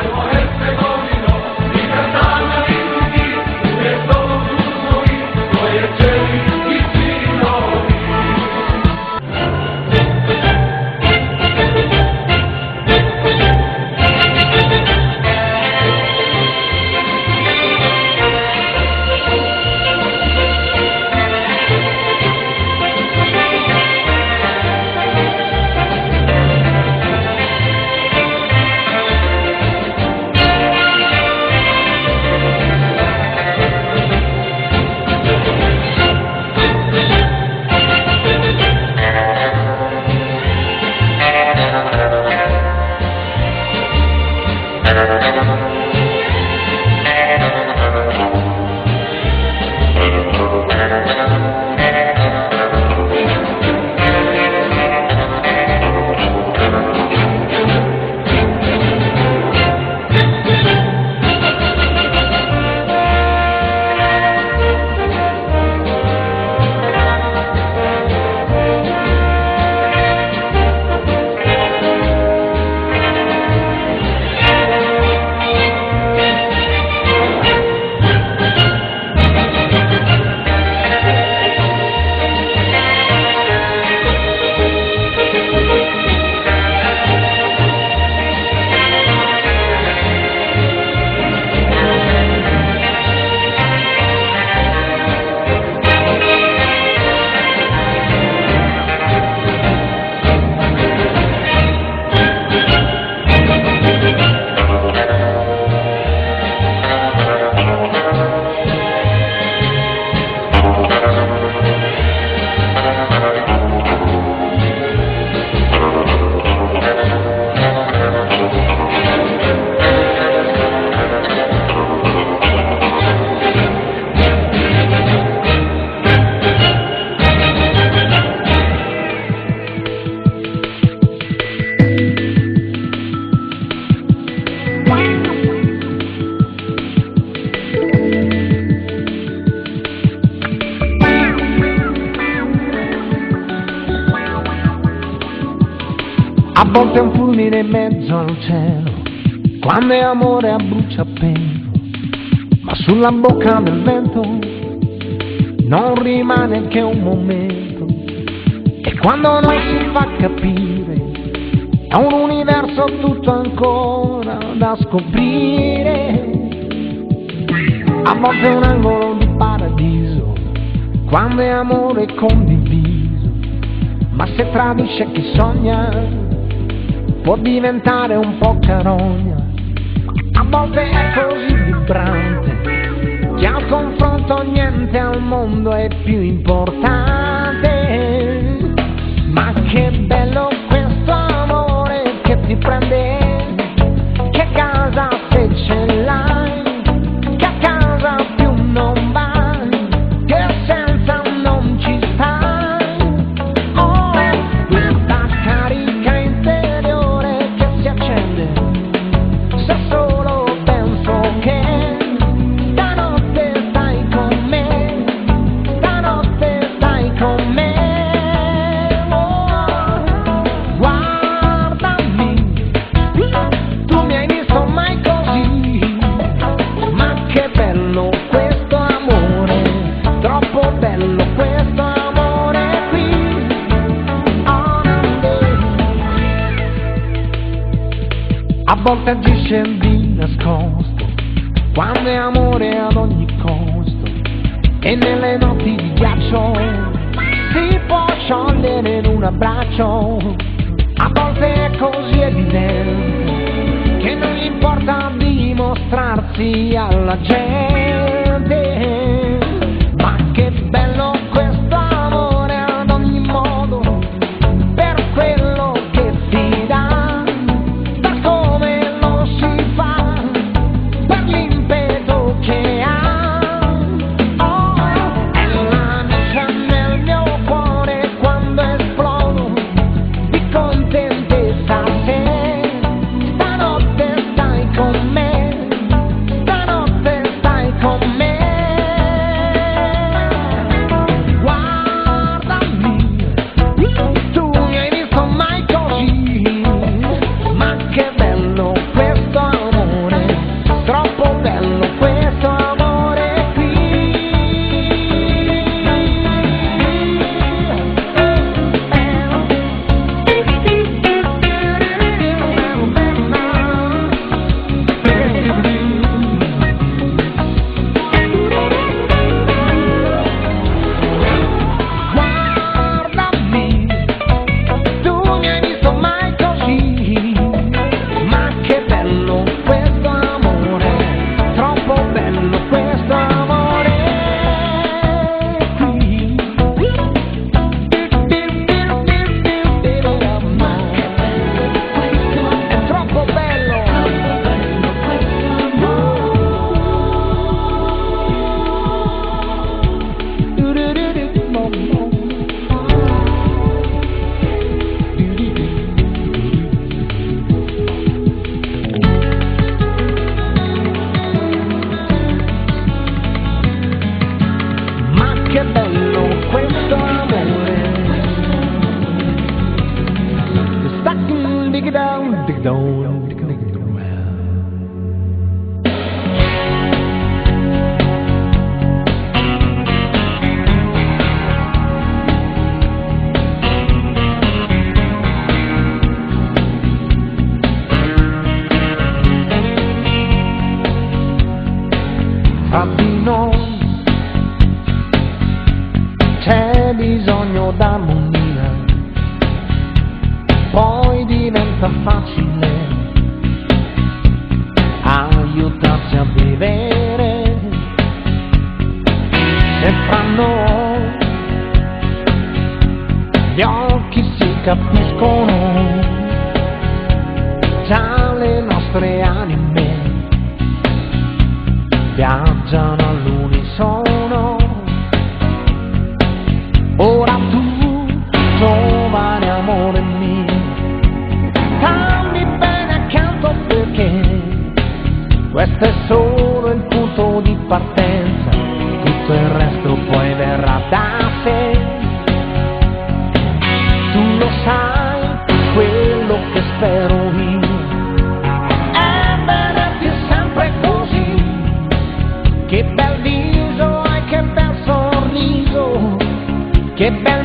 A volte è un fulmine in mezzo al cielo, quando è amore a bruciapelo, ma sulla bocca del vento non rimane che un momento. E quando non si fa capire, è un universo tutto ancora da scoprire. A volte è un angolo di paradiso, quando è amore condiviso, ma se tradisce chi sogna può diventare un po' carogna. A volte è così vibrante che al confronto niente al mondo è più importante. Ma che bello questo amore che ti prende, che casa se ce l'hai, che a casa più non vai, che senza non ci stai. Oh, questa carica interiore che si accende se solo penso che stanotte stai con me, stanotte stai con me. Oh, guardami, tu mi hai visto mai così, ma che bello questo amore, troppo bello questo amore qui. Oh, a volte agisce di nascosto, quando è amore ad ogni costo, e nelle notti di ghiaccio si può sciogliere in un abbraccio. A volte è così evidente che non gli importa dimostrarsi alla gente. Ma che bello questo amore ad ogni modo, per quello che ti dà, per come lo si fa, per l'impeto che ha. Oh, è la luce nel mio cuore quando esplodo di contentezza se stanotte stai con me, stanotte stai con don't linger around. Fra di noi c'è bisogno d'armonia, poi diventa facile aiutarsi a vivere. Se fra noi gli occhi si capiscono, già le nostre anime viaggiano all'unisono. Ora tu, giovane amore mio, stammi bene accanto, perché questo è solo il punto di partenza, tutto il resto poi verrà da sé. Tu lo sai, quello che spero io è vederti sempre così. Che bel viso e che bel sorriso, che bel